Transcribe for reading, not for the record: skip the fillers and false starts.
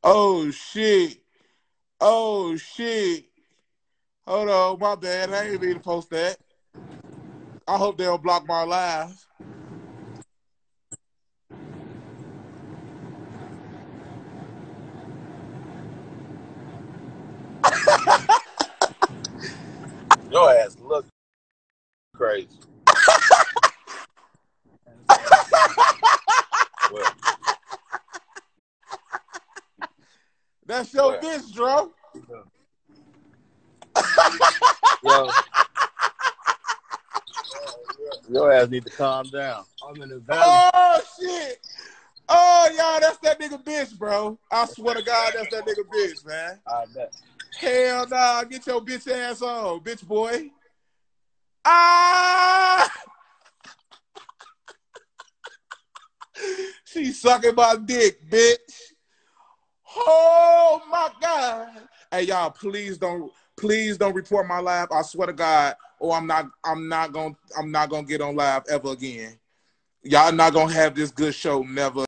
Oh shit. Oh shit. Hold on, my bad. I ain't mean to post that. I hope they don't block my live. Your ass look crazy. Well, That's your bitch, Dro. yo, your ass need to calm down. I'm in the valley. Oh shit. Oh y'all, that's that nigga bitch, bro. I swear to God, that's that nigga bitch, man. I bet. Hell nah, get your bitch ass on, bitch boy. Ah! She sucking my dick, bitch. Oh my God. Hey y'all, please don't report my live. I swear to God, or I'm not gonna get on live ever again. Y'all not gonna have this good show never.